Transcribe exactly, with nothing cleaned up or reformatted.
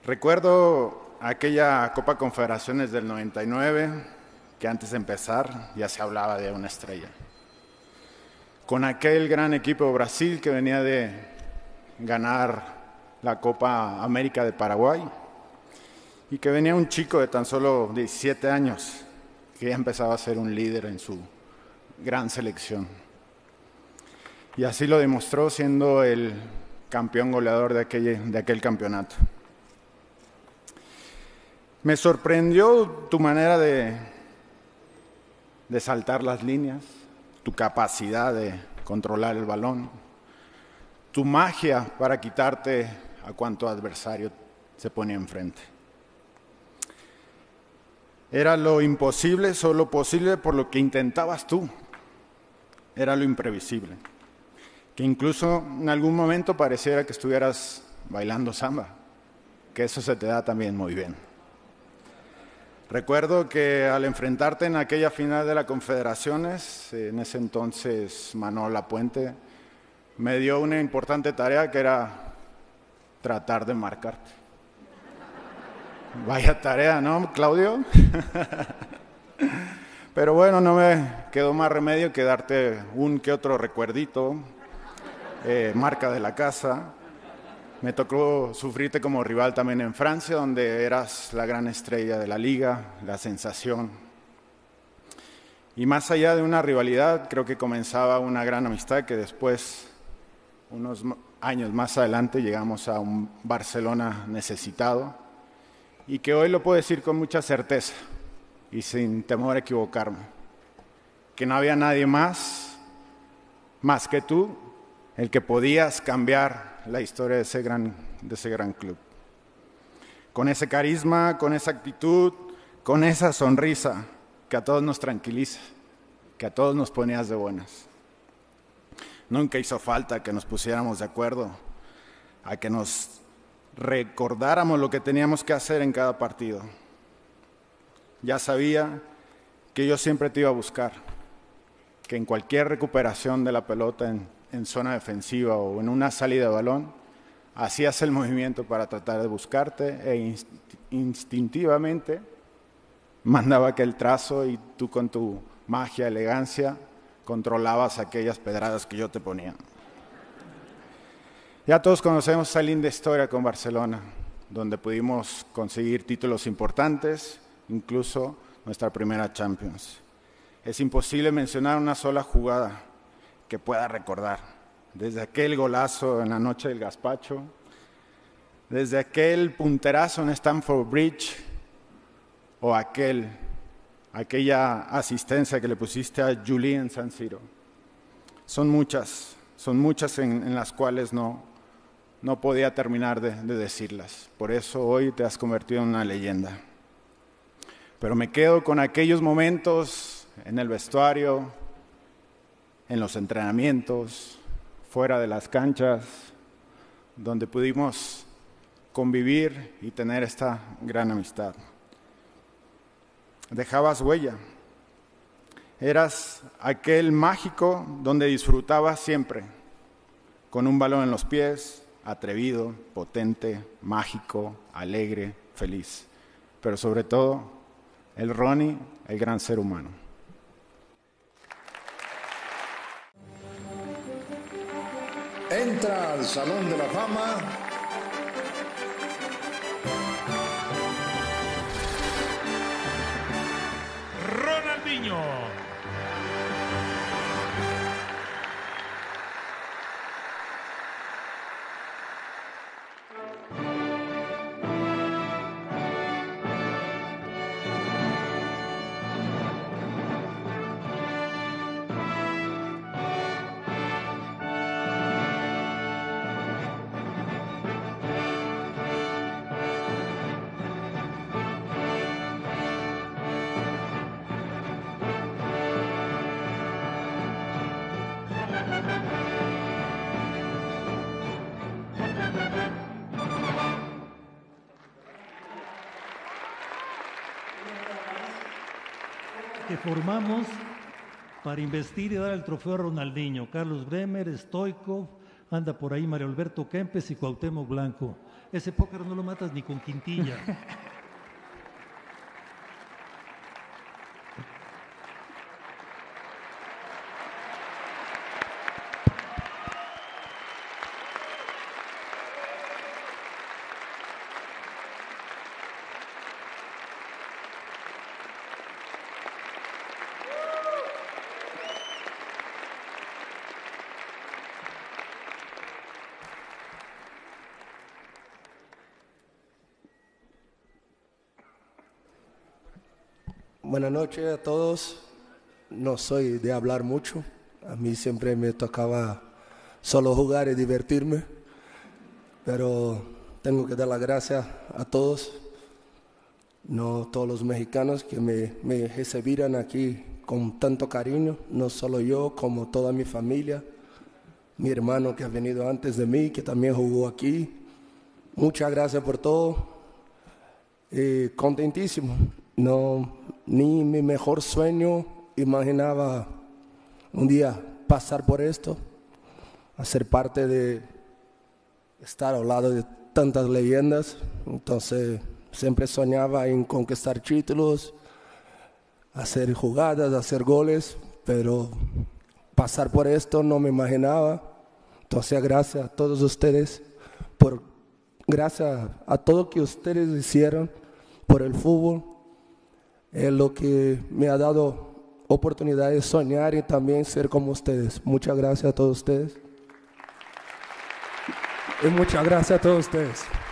Recuerdo aquella Copa Confederaciones del noventa y nueve, que antes de empezar ya se hablaba de una estrella. Con aquel gran equipo Brasil que venía de ganar la Copa América de Paraguay y que venía un chico de tan solo diecisiete años que ya empezaba a ser un líder en su gran selección. Y así lo demostró siendo el campeón goleador de aquel, de aquel campeonato. Me sorprendió tu manera de, de saltar las líneas, tu capacidad de controlar el balón, tu magia para quitarte a cuanto adversario se ponía enfrente. Era lo imposible, solo posible por lo que intentabas tú. Era lo imprevisible. Que incluso en algún momento pareciera que estuvieras bailando samba, que eso se te da también muy bien. Recuerdo que al enfrentarte en aquella final de la Confederaciones, en ese entonces Manuel Lapuente me dio una importante tarea que era tratar de marcarte. Vaya tarea, ¿no, Claudio? Pero bueno, no me quedó más remedio que darte un que otro recuerdito, eh, marca de la casa. Me tocó sufrirte como rival también en Francia, donde eras la gran estrella de la liga, la sensación. Y más allá de una rivalidad, creo que comenzaba una gran amistad que después, unos años más adelante, llegamos a un Barcelona necesitado y que hoy lo puedo decir con mucha certeza y sin temor a equivocarme, que no había nadie más, más que tú, el que podías cambiar la historia de ese gran, de ese gran club. Con ese carisma, con esa actitud, con esa sonrisa que a todos nos tranquiliza, que a todos nos ponías de buenas. Nunca hizo falta que nos pusiéramos de acuerdo, a que nos recordáramos lo que teníamos que hacer en cada partido. Ya sabía que yo siempre te iba a buscar, que en cualquier recuperación de la pelota en en zona defensiva o en una salida de balón, hacías el movimiento para tratar de buscarte e inst- instintivamente mandaba aquel trazo y tú con tu magia, elegancia, controlabas aquellas pedradas que yo te ponía. Ya todos conocemos esa linda historia con Barcelona, donde pudimos conseguir títulos importantes, incluso nuestra primera Champions. Es imposible mencionar una sola jugada que pueda recordar, desde aquel golazo en la noche del gazpacho, desde aquel punterazo en Stamford Bridge, o aquel, aquella asistencia que le pusiste a Juli en San Siro. Son muchas, son muchas en, en las cuales no, no podía terminar de, de decirlas. Por eso hoy te has convertido en una leyenda. Pero me quedo con aquellos momentos en el vestuario, en los entrenamientos, fuera de las canchas, donde pudimos convivir y tener esta gran amistad. Dejabas huella. Eras aquel mágico donde disfrutabas siempre, con un balón en los pies, atrevido, potente, mágico, alegre, feliz. Pero sobre todo, el Ronnie, el gran ser humano. Entra al Salón de la Fama Ronaldinho. Que formamos para investir y dar el trofeo a Ronaldinho. Carlos Bremer, Stoichkov, anda por ahí Mario Alberto Kempes y Cuauhtémoc Blanco. ese póker no lo matas ni con quintilla. Buenas noches a todos. No soy de hablar mucho. A mí siempre me tocaba solo jugar y divertirme. Pero tengo que dar las gracias a todos, no todos los mexicanos que me, me recibieron aquí con tanto cariño. No solo yo, como toda mi familia. Mi hermano que ha venido antes de mí, que también jugó aquí. Muchas gracias por todo. Eh, contentísimo. No, ni mi mejor sueño imaginaba un día pasar por esto, hacer parte de estar al lado de tantas leyendas. Entonces siempre soñaba en conquistar títulos, hacer jugadas, hacer goles, pero pasar por esto no me imaginaba. Entonces gracias a todos ustedes, por, gracias a todo que ustedes hicieron por el fútbol. Es lo que me ha dado oportunidad de soñar y también ser como ustedes. Muchas gracias a todos ustedes. Y muchas gracias a todos ustedes.